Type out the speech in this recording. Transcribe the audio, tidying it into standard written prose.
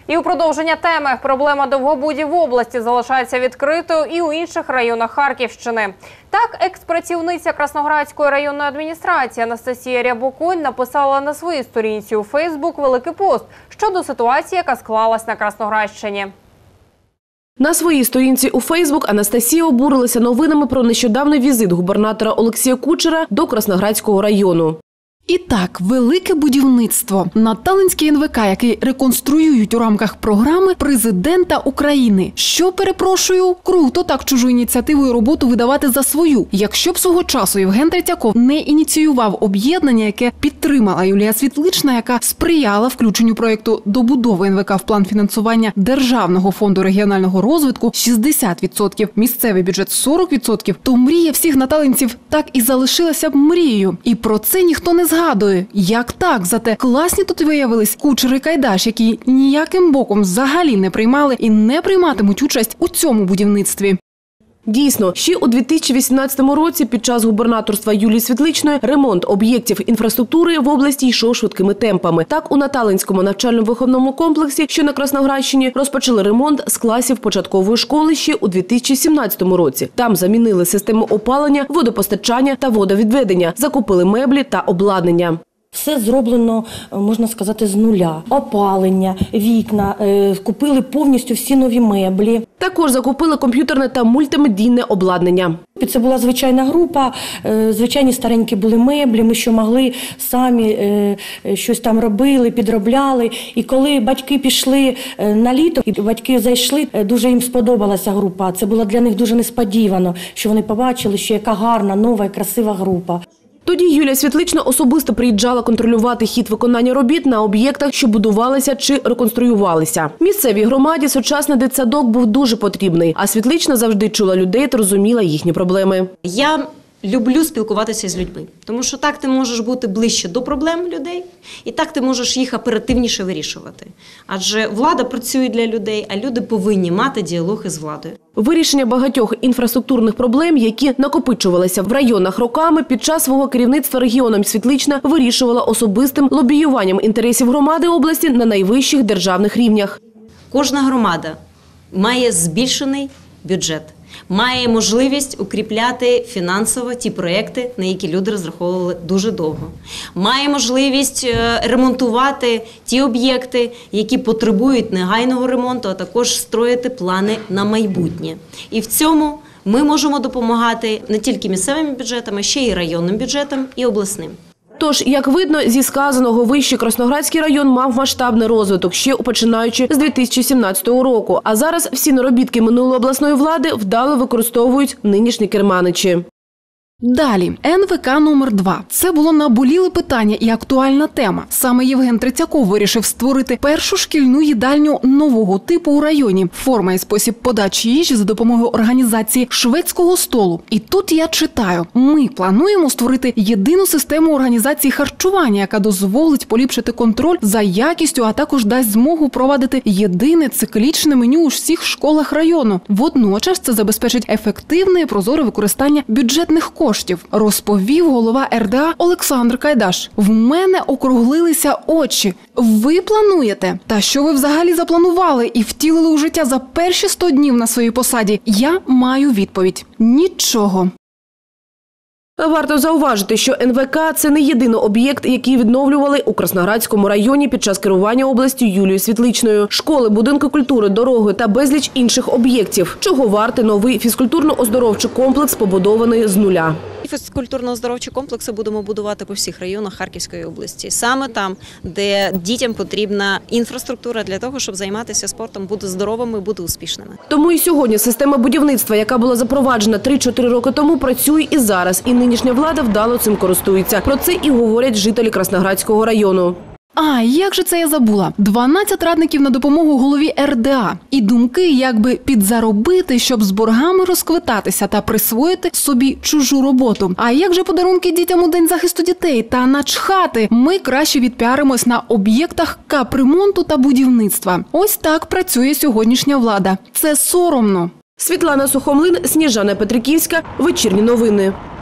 І у продовження теми проблема довгобудів в області залишається відкритою і у інших районах Харківщини. Так, екс-працівниця Красноградської районної адміністрації Анастасія Рябоконь написала на своїй сторінці у Фейсбук великий пост щодо ситуації, яка склалась на Красноградщині. На своїй сторінці у Фейсбук Анастасія обурилася новинами про нещодавний візит губернатора Олексія Кучера до Красноградського району. І так, велике будівництво. Наталинський НВК, який реконструюють у рамках програми президента України. Що, перепрошую, круто так чужу ініціативу і роботу видавати за свою. Якщо б свого часу Євген Третьяков не ініціював об'єднання, яке підтримала Юлія Світлична, яка сприяла включенню проєкту добудови НВК в план фінансування Державного фонду регіонального розвитку 60%, місцевий бюджет 40%, то мрія всіх наталинців так і залишилася б мрією. І про це ніхто не згадує. Як так? Зате класні тут виявились Кучер і Кайдаш, які ніяким боком взагалі не приймали і не прийматимуть участь у цьому будівництві. Дійсно, ще у 2018 році під час губернаторства Юлії Світличної ремонт об'єктів інфраструктури в області йшов швидкими темпами. Так, у Наталинському навчально-виховному комплексі, що на Красноградщині, розпочали ремонт з класів початкової школи ще у 2017 році. Там замінили систему опалення, водопостачання та водовідведення, закупили меблі та обладнання. Все зроблено, можна сказати, з нуля. Опалення, вікна, купили повністю всі нові меблі. Також закупили комп'ютерне та мультимедійне обладнання. Це була звичайна група, звичайні старенькі були меблі, ми що могли, самі щось там робили, підробляли. І коли батьки пішли на літо, і батьки зайшли, дуже їм сподобалася група. Це було для них дуже несподівано, що вони побачили, що яка гарна, нова і красива група. Тоді Юлія Світлична особисто приїжджала контролювати хід виконання робіт на об'єктах, що будувалися чи реконструювалися. Місцевій громаді сучасний дитсадок був дуже потрібний, а Світлична завжди чула людей та розуміла їхні проблеми. Я люблю спілкуватися з людьми, тому що так ти можеш бути ближче до проблем людей, і так ти можеш їх оперативніше вирішувати. Адже влада працює для людей, а люди повинні мати діалог із владою. Вирішення багатьох інфраструктурних проблем, які накопичувалися в районах роками, під час свого керівництва регіоном Світлична вирішувала особистим лобіюванням інтересів громади області на найвищих державних рівнях. Кожна громада має збільшений бюджет, має можливість укріпляти фінансово ті проекти, на які люди розраховували дуже довго. Має можливість ремонтувати ті об'єкти, які потребують негайного ремонту, а також строїти плани на майбутнє. І в цьому ми можемо допомагати не тільки місцевими бюджетами, ще й районним бюджетам і обласним. Тож, як видно, зі сказаного вище, Красноградський район мав масштабний розвиток, ще починаючи з 2017 року. А зараз всі наробітки минулої обласної влади вдало використовують нинішні керманичі. Далі. НВК номер 2. Це було наболіле питання і актуальна тема. Саме Євген Третьяков вирішив створити першу шкільну їдальню нового типу у районі. Форма і спосіб подачі їжі за допомогою організації шведського столу. І тут я читаю. Ми плануємо створити єдину систему організації харчування, яка дозволить поліпшити контроль за якістю, а також дасть змогу провадити єдине циклічне меню у всіх школах району. Водночас це забезпечить ефективне і прозоре використання бюджетних коштів, розповів голова РДА Олександр Кайдаш. В мене округлилися очі. Ви плануєте? Та що ви взагалі запланували і втілили у життя за перші 100 днів на своїй посаді? Я маю відповідь. Нічого. Варто зауважити, що НВК – це не єдиний об'єкт, який відновлювали у Красноградському районі під час керування областю Юлією Світличною. Школи, будинки культури, дороги та безліч інших об'єктів. Чого вартий новий фізкультурно-оздоровчий комплекс, побудований з нуля. Фізкультурно-оздоровчі комплекси будемо будувати по всіх районах Харківської області. Саме там, де дітям потрібна інфраструктура для того, щоб займатися спортом, бути здоровими, бути успішними. Тому і сьогодні система будівництва, яка була запроваджена 3-4 роки тому, працює і зараз. І нинішня влада вдало цим користується. Про це і говорять жителі Красноградського району. А, як же це я забула? 12 радників на допомогу голові РДА. І думки, як би підзаробити, щоб з боргами розквитатися та присвоїти собі чужу роботу. А як же подарунки дітям у День захисту дітей? Та начхати. Ми краще відпіаримось на об'єктах капремонту та будівництва. Ось так працює сьогоднішня влада. Це соромно. Світлана Сухомлин, Сніжана Петриківська. Вечірні новини.